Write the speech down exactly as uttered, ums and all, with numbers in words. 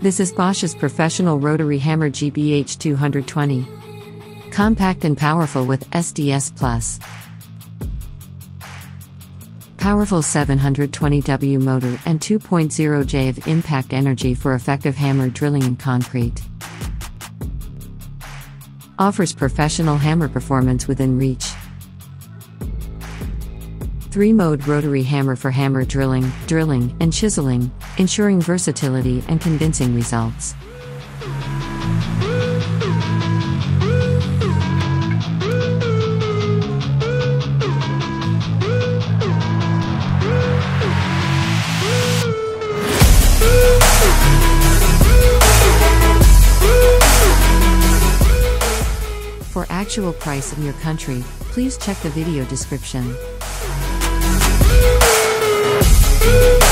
This is Bosch's Professional Rotary Hammer G B H two twenty. Compact and powerful with S D S plus. Powerful seven hundred twenty watt motor and two point oh joules of impact energy for effective hammer drilling in concrete. Offers professional hammer performance within reach. three-mode rotary hammer for hammer drilling, drilling, and chiseling, ensuring versatility and convincing results. For actual price in your country, please check the video description.